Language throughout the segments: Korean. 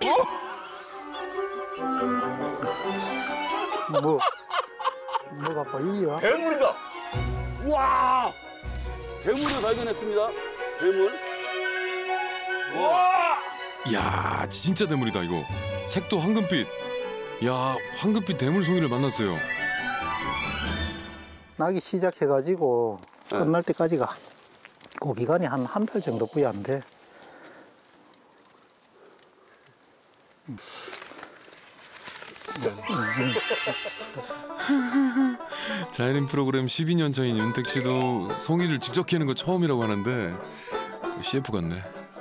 뭐가 보이요? 괴물이다. 우와. 괴물을 발견했습니다. 괴물. 우와. 이야, 진짜 대물이다 이거. 색도 황금빛. 야, 황금빛 대물송이를 만났어요. 나기 시작해가지고 끝날 때까지가 그 기간이 한 달 정도뿐이 안 돼. 자연인 프로그램 12년 차인 윤택 씨도 송이를 직접 캐는 거 처음이라고 하는데 CF 같네.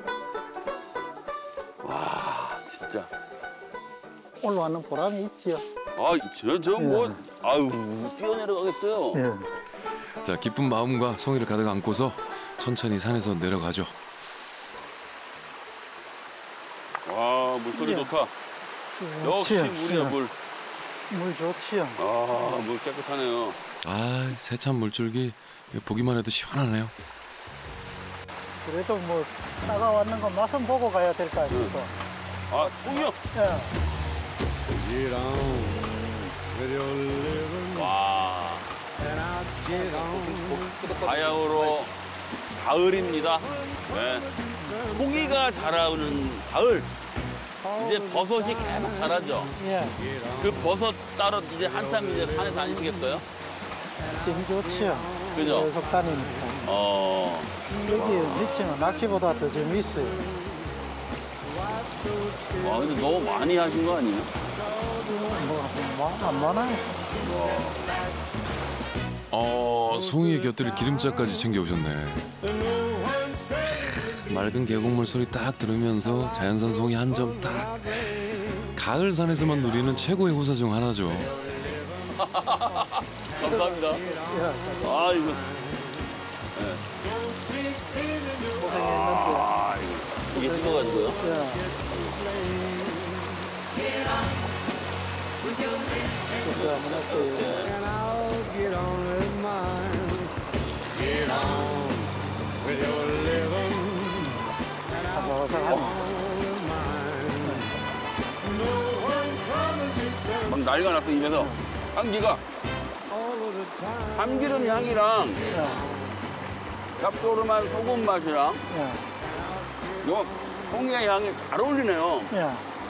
와, 진짜. 올라가는 보람이 있지요. 아, 뭐, 아유, 뛰어내려가겠어요. 예. 자, 기쁜 마음과 송이를 가득 안고서 천천히 산에서 내려가죠. 와, 물소리 좋다. 역시 물이야, 물. 물 좋지요. 아, 물 깨끗하네요. 아, 세찬 물줄기 보기만 해도 시원하네요. 그래도 뭐 따가웠는 거 맛은 보고 가야 될 거 아닙니까? 아, 송이요? 예. 와. 바야흐로 가을입니다. 네. 송이가 자라오는 가을. 이제 버섯이 계속 자라죠. 예. 그 버섯 따러 이제 한참 이제 산에 다니시겠어요? 좀 좋지요. 그죠? 계속 다니니까. 여기 위치는 낚시보다 더 재미있어요. 와, 근데 너무 많이 하신 거 아니에요? 안 많아요. 송이의 곁들일 기름짝까지 챙겨오셨네. 맑은 계곡물 소리 딱 들으면서 자연산 송이 한 점 딱. 가을 산에서만 누리는 최고의 호사 중 하나죠. 감사합니다. 아, 이거. 네. 아, 이게 찍어가지고요. 막 난리가 났어, 입에서. 향기가. 참기름 향이랑 짭조름한 소금 맛이랑 요 송이의 향이 잘 어울리네요.